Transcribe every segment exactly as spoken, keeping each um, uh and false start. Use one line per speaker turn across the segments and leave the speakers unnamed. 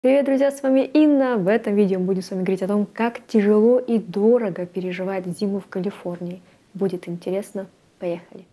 Привет, друзья, с вами Инна. В этом видео мы будем с вами говорить о том, как тяжело и дорого переживать зиму в Калифорнии. Будет интересно. Поехали.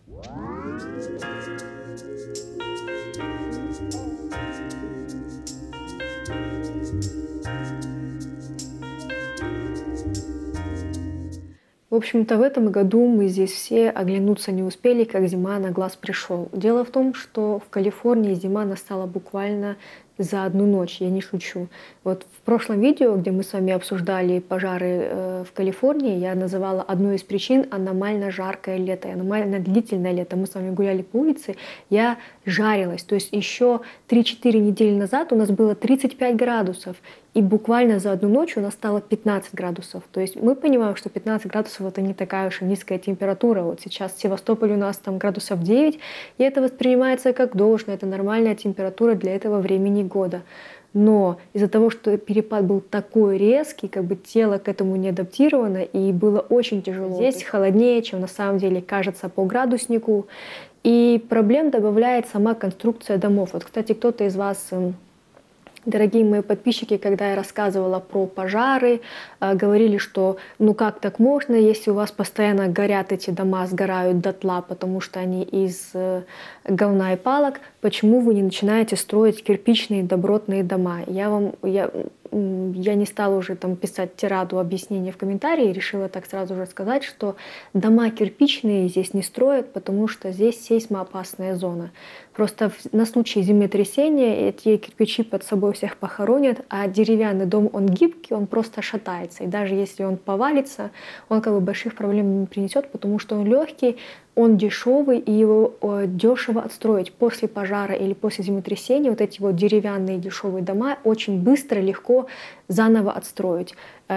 В общем-то, в этом году мы здесь все оглянуться не успели, как зима на глаз пришел. Дело в том, что в Калифорнии зима настала буквально за одну ночь, я не шучу. Вот в прошлом видео, где мы с вами обсуждали пожары э, в Калифорнии, я называла одну из причин аномально жаркое лето, аномально длительное лето. Мы с вами гуляли по улице, я жарилась. То есть еще три-четыре недели назад у нас было тридцать пять градусов. И буквально за одну ночь у нас стало пятнадцать градусов. То есть мы понимаем, что пятнадцать градусов это не такая уж и низкая температура. Вот сейчас в Севастополе у нас там градусов девять, и это воспринимается как должное, это нормальная температура для этого времени года. Но из-за того, что перепад был такой резкий, как бы тело к этому не адаптировано, и было очень тяжело. Здесь холоднее, чем на самом деле кажется по градуснику. И проблем добавляет сама конструкция домов. Вот, кстати, кто-то из вас... Дорогие мои подписчики, когда я рассказывала про пожары, говорили, что ну как так можно, если у вас постоянно горят эти дома, сгорают дотла, потому что они из говна и палок, почему вы не начинаете строить кирпичные добротные дома? Я вам, я, я не стала уже там писать тираду объяснений в комментарии, решила так сразу же сказать, что дома кирпичные здесь не строят, потому что здесь сейсмоопасная зона. Просто на случай землетрясения эти кирпичи под собой всех похоронят, а деревянный дом, он гибкий, он просто шатается. И даже если он повалится, он как бы больших проблем не принесет, потому что он легкий, он дешевый, и его дешево отстроить. После пожара или после землетрясения вот эти вот деревянные дешевые дома очень быстро, легко заново отстроить,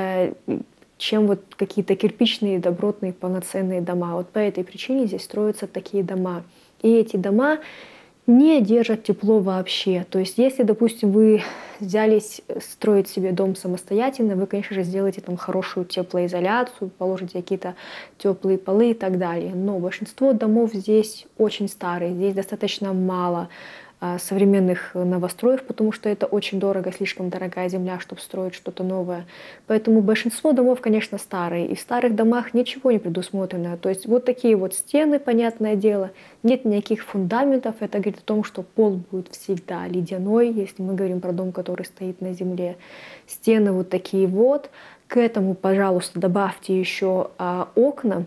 чем вот какие-то кирпичные, добротные, полноценные дома. Вот по этой причине здесь строятся такие дома. И эти дома не держат тепло вообще. То есть если, допустим, вы взялись строить себе дом самостоятельно, вы, конечно же, сделаете там хорошую теплоизоляцию, положите какие-то теплые полы и так далее. Но большинство домов здесь очень старые, здесь достаточно мало современных новостроев, потому что это очень дорого, слишком дорогая земля, чтобы строить что-то новое. Поэтому большинство домов, конечно, старые. И в старых домах ничего не предусмотрено. То есть вот такие вот стены, понятное дело, нет никаких фундаментов. Это говорит о том, что пол будет всегда ледяной, если мы говорим про дом, который стоит на земле. Стены вот такие вот. К этому, пожалуйста, добавьте еще а, окна.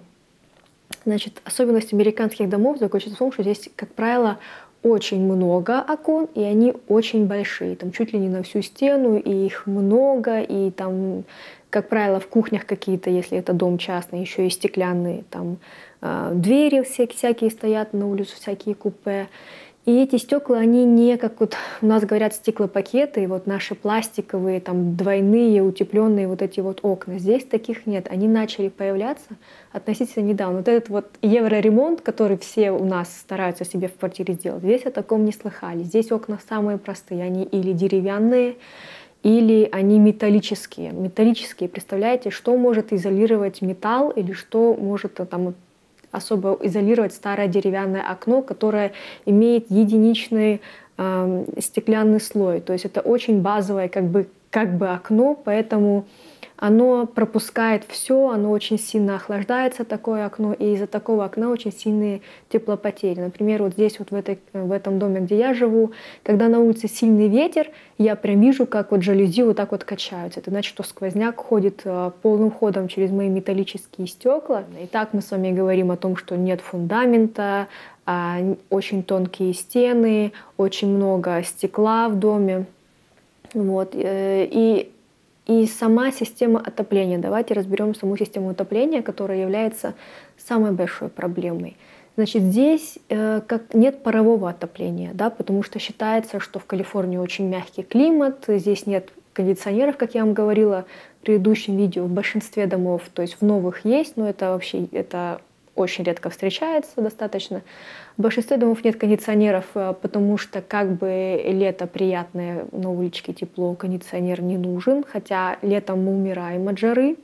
Значит, особенность американских домов заключается в том, что здесь, как правило, очень много окон, и они очень большие, там чуть ли не на всю стену, и их много, и там, как правило, в кухнях какие-то, если это дом частный, еще и стеклянные, там э, двери всякие, всякие стоят на улицу, всякие купе. И эти стекла, они не, как вот у нас говорят, стеклопакеты, и вот наши пластиковые, там двойные, утепленные вот эти вот окна. Здесь таких нет. Они начали появляться относительно недавно. Вот этот вот евроремонт, который все у нас стараются себе в квартире сделать, здесь о таком не слыхали. Здесь окна самые простые. Они или деревянные, или они металлические. Металлические, представляете, что может изолировать металл, или что может там особо изолировать старое деревянное окно, которое имеет единичный э, стеклянный слой. То есть это очень базовое как бы, как бы окно, поэтому оно пропускает все, оно очень сильно охлаждается, такое окно, и из-за такого окна очень сильные теплопотери. Например, вот здесь, вот в, этой, в этом доме, где я живу, когда на улице сильный ветер, я прям вижу, как вот жалюзи вот так вот качаются. Это значит, что сквозняк ходит полным ходом через мои металлические стекла. И так мы с вами говорим о том, что нет фундамента, очень тонкие стены, очень много стекла в доме. Вот. И И сама система отопления. Давайте разберем саму систему отопления, которая является самой большой проблемой. Значит, здесь э, как нет парового отопления, да, потому что считается, что в Калифорнии очень мягкий климат, здесь нет кондиционеров, как я вам говорила в предыдущем видео, в большинстве домов, то есть в новых есть, но это вообще это очень редко встречается достаточно. В большинстве домов нет кондиционеров, потому что как бы лето приятное, на уличке тепло, кондиционер не нужен, хотя летом мы умираем от жары.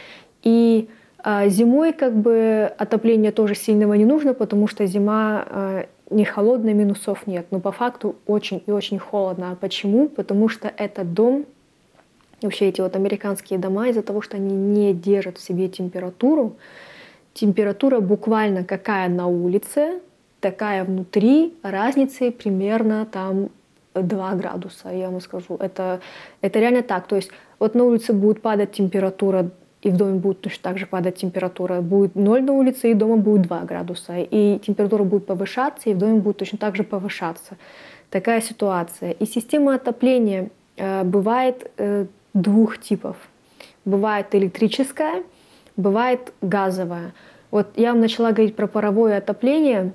И а, зимой как бы отопление тоже сильного не нужно, потому что зима а, не холодно, минусов нет, но по факту очень и очень холодно. А почему? Потому что этот дом, вообще эти вот американские дома, из-за того, что они не держат в себе температуру, температура буквально какая на улице, такая внутри, разницы примерно там два градуса, я вам скажу. Это, это реально так. То есть вот на улице будет падать температура, и в доме будет точно так же падать температура. Будет ноль на улице, и дома будет два градуса. И температура будет повышаться, и в доме будет точно так же повышаться. Такая ситуация. И система отопления э, бывает э, двух типов. Бывает электрическая, бывает газовая. Вот я вам начала говорить про паровое отопление.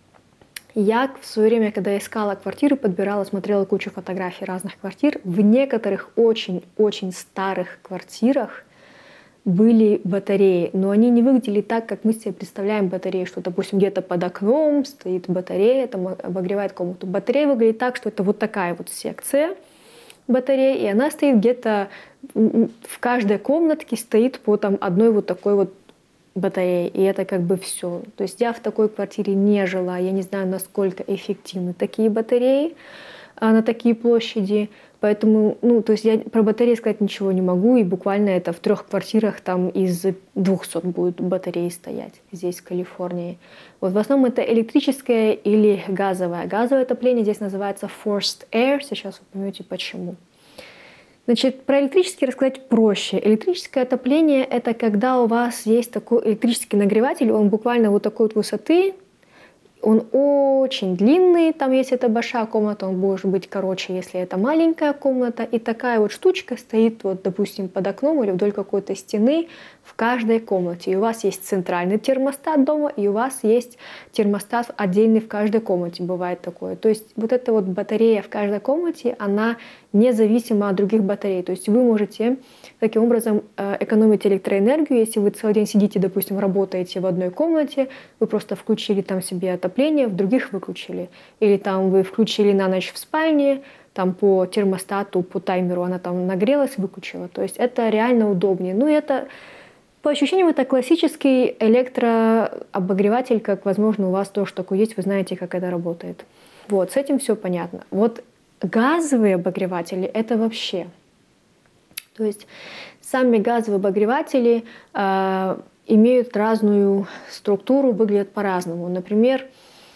Я в свое время, когда искала квартиры, подбирала, смотрела кучу фотографий разных квартир. В некоторых очень-очень старых квартирах были батареи, но они не выглядели так, как мы себе представляем батареи, что, допустим, где-то под окном стоит батарея, там обогревает комнату. Батарея выглядит так, что это вот такая вот секция батареи, и она стоит где-то в каждой комнатке стоит по там одной вот такой вот батареи, и это как бы все. То есть я в такой квартире не жила, я не знаю, насколько эффективны такие батареи а, на такие площади, поэтому, ну, то есть я про батареи сказать ничего не могу, и буквально это в трех квартирах там из двухсот будет батареи стоять здесь, в Калифорнии. Вот в основном это электрическое или газовое. Газовое отопление здесь называется forced air, сейчас вы поймете почему. Значит, про электрический рассказать проще. Электрическое отопление — это когда у вас есть такой электрический нагреватель, он буквально вот такой вот высоты, он очень длинный, там если это большая комната, он может быть короче, если это маленькая комната. И такая вот штучка стоит, вот, допустим, под окном или вдоль какой-то стены в каждой комнате. И у вас есть центральный термостат дома, и у вас есть термостат отдельный в каждой комнате, бывает такое. То есть вот эта вот батарея в каждой комнате, она независима от других батарей. То есть вы можете таким образом экономить электроэнергию. Если вы целый день сидите, допустим, работаете в одной комнате, вы просто включили там себе отопление, в других выключили. Или там вы включили на ночь в спальне, там по термостату, по таймеру она там нагрелась, выключила. То есть это реально удобнее. Ну, это, по ощущениям, это классический электрообогреватель, как, возможно, у вас тоже такой есть, вы знаете, как это работает. Вот, с этим все понятно. Вот газовые обогреватели — это вообще. То есть сами газовые обогреватели э, имеют разную структуру, выглядят по-разному. Например,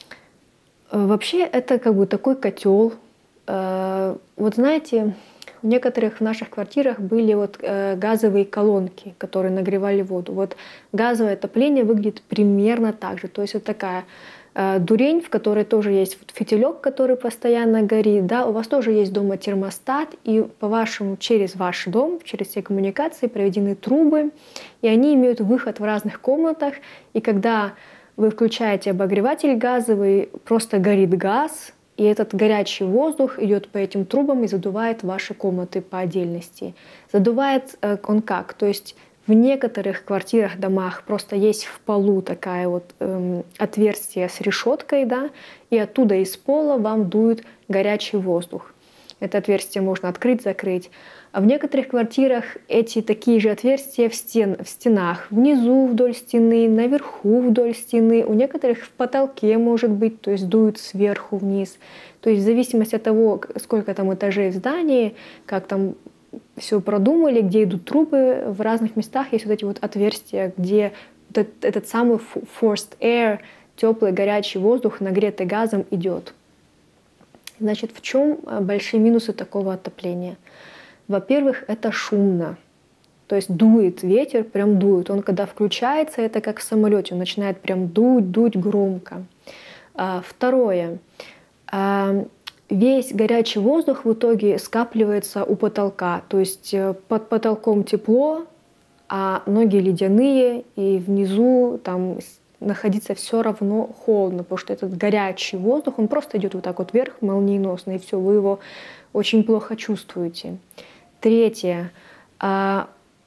э, вообще это как бы такой котел. Э, вот знаете, в некоторых в наших квартирах были вот э, газовые колонки, которые нагревали воду. Вот газовое отопление выглядит примерно так же. То есть вот такая дурень, в которой тоже есть вот фитилек, который постоянно горит, да, у вас тоже есть дома термостат, и по-вашему через ваш дом, через все коммуникации проведены трубы, и они имеют выход в разных комнатах, и когда вы включаете обогреватель газовый, просто горит газ, и этот горячий воздух идет по этим трубам и задувает ваши комнаты по отдельности. Задувает он как? То есть в некоторых квартирах, домах просто есть в полу такая вот эм, отверстие с решеткой, да, и оттуда из пола вам дует горячий воздух. Это отверстие можно открыть, закрыть. А в некоторых квартирах эти такие же отверстия в, стен, в стенах, внизу вдоль стены, наверху вдоль стены, у некоторых в потолке может быть, то есть дует сверху вниз. То есть в зависимости от того, сколько там этажей в здании, как там все продумали, где идут трубы, в разных местах есть вот эти вот отверстия, где этот, этот самый forced air, теплый горячий воздух, нагретый газом, идет. Значит, в чем большие минусы такого отопления? Во-первых, это шумно. То есть дует ветер, прям дует. Он когда включается, это как в самолете, он начинает прям дуть, дуть громко. А, второе. А, Весь горячий воздух в итоге скапливается у потолка. То есть под потолком тепло, а ноги ледяные, и внизу там находиться все равно холодно, потому что этот горячий воздух, он просто идет вот так вот вверх молниеносно, и все, вы его очень плохо чувствуете. Третье. В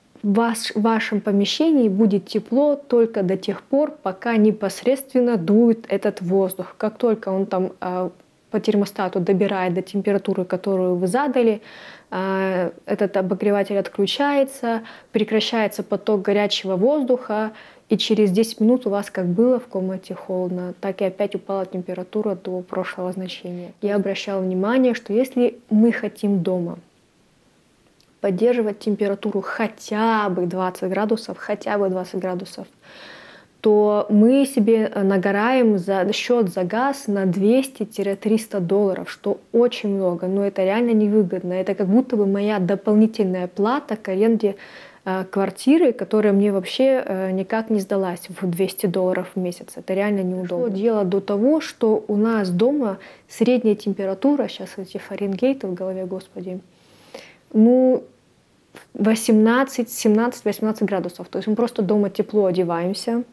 вашем помещении будет тепло только до тех пор, пока непосредственно дует этот воздух. Как только он там по термостату добирает до температуры, которую вы задали, это этот обогреватель отключается, прекращается поток горячего воздуха, и через десять минут у вас как было в комнате холодно, так и опять упала температура до прошлого значения. Я обращала внимание, что если мы хотим дома поддерживать температуру хотя бы двадцать градусов, хотя бы двадцать градусов, то мы себе нагораем за счет за газ на двести-триста долларов, что очень много, но это реально невыгодно. Это как будто бы моя дополнительная плата к аренде э, квартиры, которая мне вообще э, никак не сдалась в двести долларов в месяц. Это реально неудобно. Дошло дело до того, что у нас дома средняя температура, сейчас эти фаренгейты в голове, господи, ну, восемнадцать, семнадцать, восемнадцать градусов. То есть мы просто дома тепло одеваемся.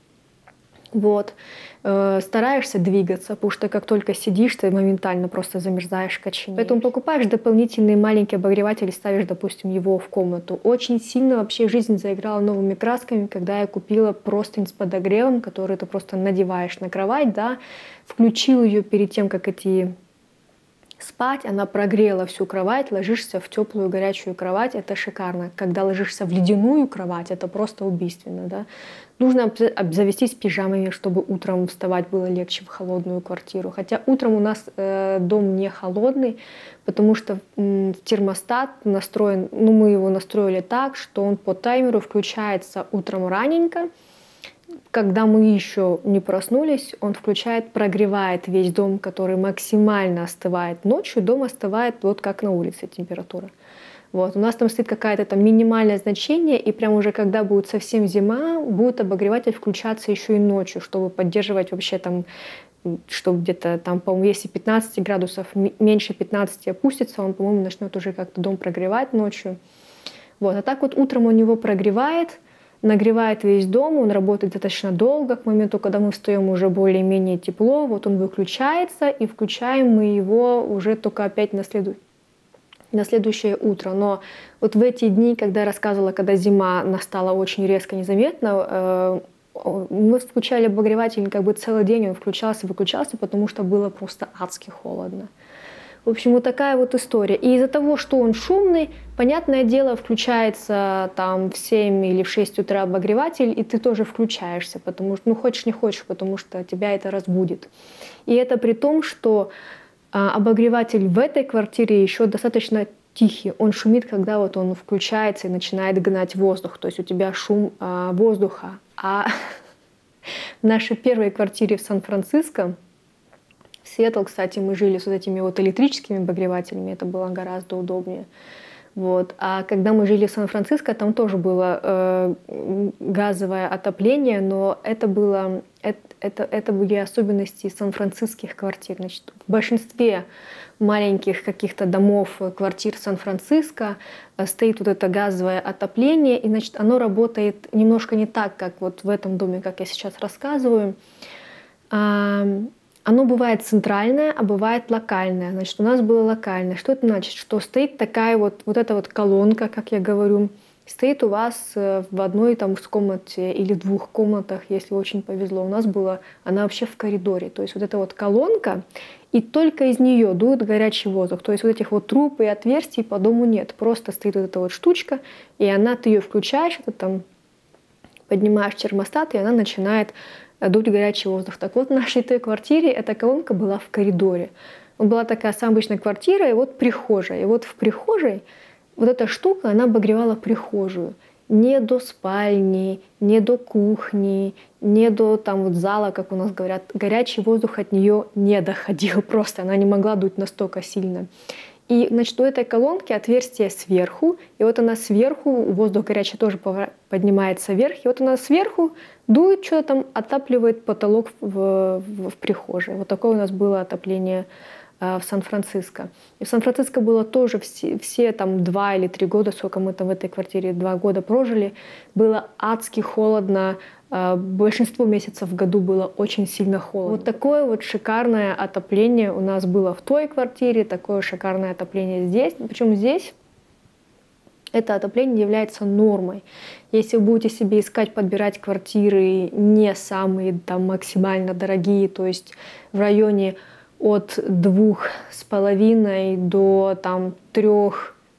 Вот. Э, стараешься двигаться, потому что как только сидишь, ты моментально просто замерзаешь, коченеешь. Поэтому покупаешь дополнительный маленький обогреватель и ставишь, допустим, его в комнату. Очень сильно вообще жизнь заиграла новыми красками, когда я купила простынь с подогревом, который ты просто надеваешь на кровать, да, включил ее перед тем, как идти спать, она прогрела всю кровать, ложишься в теплую горячую кровать, это шикарно. Когда ложишься в ледяную кровать, это просто убийственно, да. Нужно обзавестись пижамами, чтобы утром вставать было легче в холодную квартиру. Хотя утром у нас э, дом не холодный, потому что э, термостат настроен, ну мы его настроили так, что он по таймеру включается утром раненько. Когда мы еще не проснулись, он включает, прогревает весь дом, который максимально остывает. Ночью дом остывает вот как на улице температура. Вот. У нас там стоит какое-то там минимальное значение, и прям уже когда будет совсем зима, будет обогреватель включаться еще и ночью, чтобы поддерживать вообще там, чтобы где-то там, по-моему, если пятнадцать градусов, меньше пятнадцати опустится, он, по-моему, начнет уже как-то дом прогревать ночью. Вот. А так вот утром он его прогревает, нагревает весь дом, он работает достаточно долго, к моменту, когда мы встаем уже более-менее тепло, вот он выключается, и включаем мы его уже только опять на, следу... на следующее утро. Но вот в эти дни, когда я рассказывала, когда зима настала очень резко, незаметно, мы включали обогреватель как бы целый день, он включался, выключался, потому что было просто адски холодно. В общем, вот такая вот история. И из-за того, что он шумный, понятное дело, включается там в семь или в шесть утра обогреватель, и ты тоже включаешься, потому что, ну, хочешь не хочешь, потому что тебя это разбудит. И это при том, что а, обогреватель в этой квартире еще достаточно тихий. Он шумит, когда вот он включается и начинает гнать воздух. То есть у тебя шум а, воздуха. А в нашей первой квартире в Сан-Франциско, Сиэтл, кстати, мы жили с вот этими вот электрическими обогревателями, это было гораздо удобнее. Вот. А когда мы жили в Сан-Франциско, там тоже было э, газовое отопление, но это, было, это, это, это были особенности сан-франциских квартир. Значит, в большинстве маленьких каких-то домов, квартир Сан-Франциско стоит вот это газовое отопление, и значит, оно работает немножко не так, как вот в этом доме, как я сейчас рассказываю. Оно бывает центральное, а бывает локальное. Значит, у нас было локальное. Что это значит? Что стоит такая вот, вот эта вот колонка, как я говорю, стоит у вас в одной там комнате или двух комнатах, если очень повезло. У нас была она вообще в коридоре. То есть вот эта вот колонка, и только из нее дует горячий воздух. То есть вот этих вот труб и отверстий по дому нет. Просто стоит вот эта вот штучка, и она, ты ее включаешь, это там поднимаешь термостат, и она начинает дуть горячий воздух. Так вот, в нашей той квартире эта колонка была в коридоре. Была такая самая обычная квартира, и вот прихожая. И вот в прихожей вот эта штука, она обогревала прихожую. Не до спальни, не до кухни, не до там вот зала, как у нас говорят. Горячий воздух от нее не доходил просто. Она не могла дуть настолько сильно. И, значит, у этой колонки отверстие сверху, и вот она сверху, воздух горячий тоже поднимается вверх, и вот она сверху дует, что-то там отапливает потолок в, в, в прихожей. Вот такое у нас было отопление э, в Сан-Франциско. И в Сан-Франциско было тоже все, все там два или три года, сколько мы там в этой квартире, два года прожили, было адски холодно. Большинство месяцев в году было очень сильно холодно. Вот такое вот шикарное отопление у нас было в той квартире, такое шикарное отопление здесь. Причем здесь это отопление является нормой. Если вы будете себе искать, подбирать квартиры не самые там максимально дорогие, то есть в районе от двух с половиной до там трех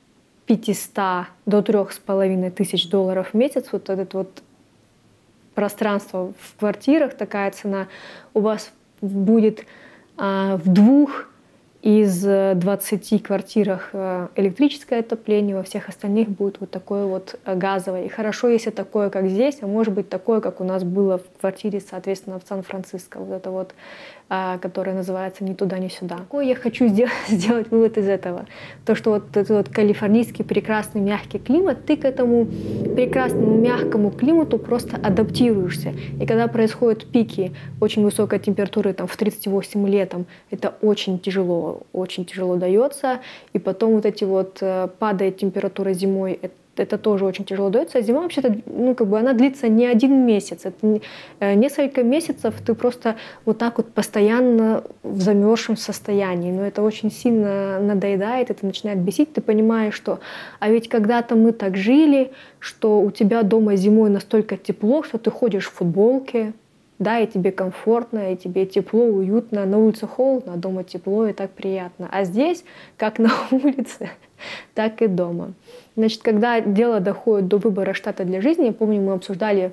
пятисот до трёх с половиной тысяч долларов в месяц, вот это вот пространство в квартирах, такая цена, у вас будет а, в двух из двадцати квартирах электрическое отопление, во всех остальных будет вот такое вот газовое. И хорошо, если такое, как здесь, а может быть такое, как у нас было в квартире, соответственно, в Сан-Франциско. Вот это вот, которое называется «Ни туда, ни сюда». Какой я хочу сделать, сделать вывод из этого? То, что вот этот вот калифорнийский прекрасный мягкий климат, ты к этому прекрасному мягкому климату просто адаптируешься. И когда происходят пики очень высокой температуры, там в тридцать восемь летом, это очень тяжело, очень тяжело дается. И потом вот эти вот падает температура зимой, это это тоже очень тяжело дается. А зима вообще-то, ну, как бы она длится не один месяц. Это несколько месяцев ты просто вот так вот постоянно в замерзшем состоянии. Но это очень сильно надоедает, это начинает бесить. Ты понимаешь, что а ведь когда-то мы так жили, что у тебя дома зимой настолько тепло, что ты ходишь в футболке, да, и тебе комфортно, и тебе тепло, уютно. На улице холодно, а дома тепло, и так приятно. А здесь, как на улице, так и дома. Значит, когда дело доходит до выбора штата для жизни, я помню, мы обсуждали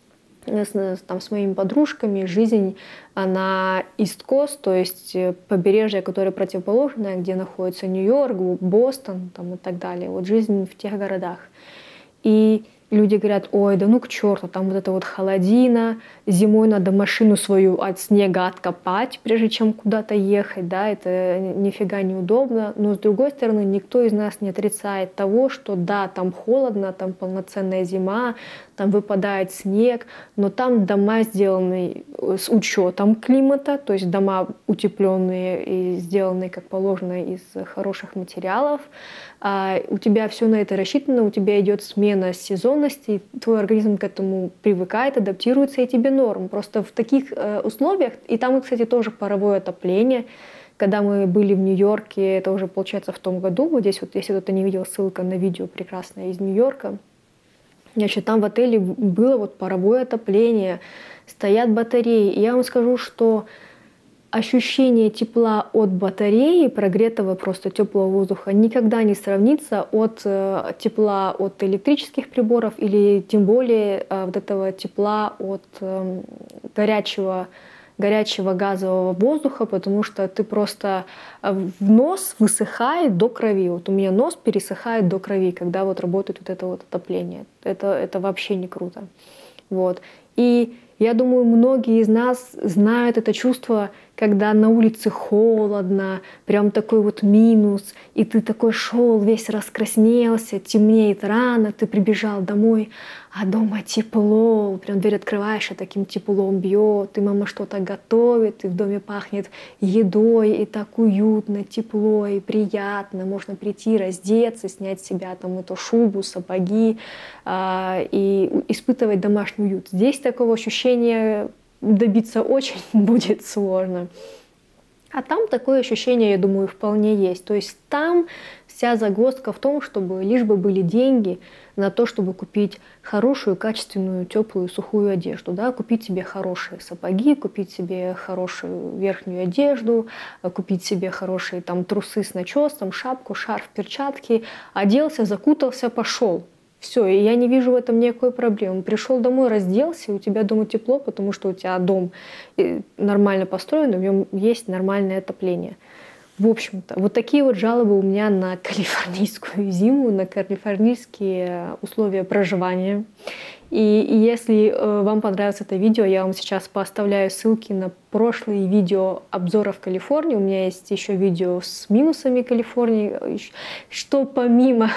с, там, с моими подружками жизнь на East Coast, то есть побережье, которое противоположное, где находится Нью-Йорк, Бостон там, и так далее. Вот жизнь в тех городах. И люди говорят: ой, да ну к черту, там вот это вот холодина, зимой надо машину свою от снега откопать, прежде чем куда-то ехать, да, это нифига неудобно. Но с другой стороны, никто из нас не отрицает того, что да, там холодно, там полноценная зима, там выпадает снег, но там дома сделаны с учетом климата, то есть дома утепленные и сделанные как положено из хороших материалов. А у тебя все на это рассчитано, у тебя идет смена сезонности, твой организм к этому привыкает, адаптируется, и тебе норм. Просто в таких э, условиях, и там, кстати, тоже паровое отопление. Когда мы были в Нью-Йорке, это уже получается в том году, вот здесь вот, если кто-то не видел, ссылка на видео прекрасное из Нью-Йорка. Значит, там в отеле было вот паровое отопление, стоят батареи. И я вам скажу, что ощущение тепла от батареи, прогретого просто теплого воздуха, никогда не сравнится от э, тепла от электрических приборов или тем более э, вот этого тепла от э, горячего, горячего газового воздуха, потому что ты просто в нос высыхает до крови. Вот у меня нос пересыхает до крови, когда вот работает вот это вот отопление. Это, это вообще не круто. Вот. И я думаю, многие из нас знают это чувство, когда на улице холодно, прям такой вот минус, и ты такой шел, весь раскраснелся, темнеет рано, ты прибежал домой, а дома тепло, прям дверь открываешь, а таким теплом бьет, и мама что-то готовит, и в доме пахнет едой, и так уютно, тепло и приятно, можно прийти, раздеться, снять с себя там эту шубу, сапоги а, и испытывать домашний уют. Здесь такого ощущения добиться очень будет сложно. А там такое ощущение, я думаю, вполне есть. То есть там вся загвоздка в том, чтобы лишь бы были деньги на то, чтобы купить хорошую, качественную, теплую, сухую одежду. Да? Купить себе хорошие сапоги, купить себе хорошую верхнюю одежду, купить себе хорошие там, трусы с начесом, шапку, шарф, перчатки. Оделся, закутался, пошел. Все, и я не вижу в этом никакой проблемы. Пришел домой, разделся, у тебя дома тепло, потому что у тебя дом нормально построен, в нем есть нормальное отопление. В общем-то, вот такие вот жалобы у меня на калифорнийскую зиму, на калифорнийские условия проживания. И, и если э, вам понравилось это видео, я вам сейчас поставляю ссылки на прошлые видео обзоров Калифорнии. У меня есть еще видео с минусами Калифорнии, что помимо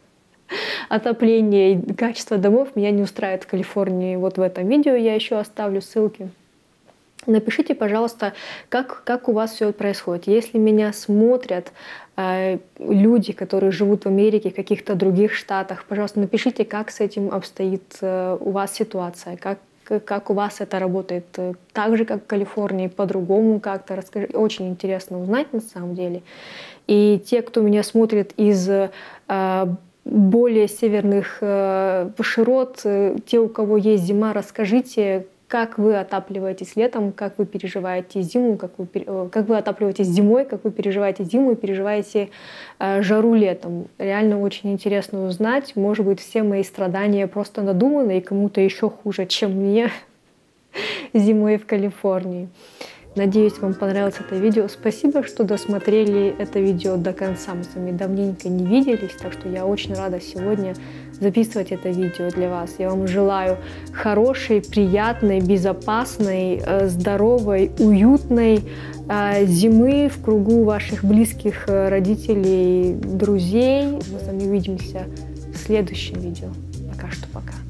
отопление и качество домов меня не устраивает в Калифорнии. Вот в этом видео я еще оставлю ссылки. Напишите, пожалуйста, как, как у вас все это происходит. Если меня смотрят э, люди, которые живут в Америке, в каких-то других штатах, пожалуйста, напишите, как с этим обстоит э, у вас ситуация, как, как у вас это работает. Так же, как в Калифорнии, по-другому как-то. Расскажите. Очень интересно узнать на самом деле. И те, кто меня смотрит из э, более северных э, широт, э, те, у кого есть зима, расскажите, как вы отапливаетесь летом, как вы переживаете зиму, как вы, как вы отапливаетесь зимой, как вы переживаете зиму и переживаете э, жару летом. Реально очень интересно узнать. Может быть, все мои страдания просто надуманы и кому-то еще хуже, чем мне зимой в Калифорнии. Надеюсь, вам понравилось это видео. Спасибо, что досмотрели это видео до конца. Мы с вами давненько не виделись, так что я очень рада сегодня записывать это видео для вас. Я вам желаю хорошей, приятной, безопасной, здоровой, уютной зимы в кругу ваших близких родителей, друзей. Мы с вами увидимся в следующем видео. Пока что пока.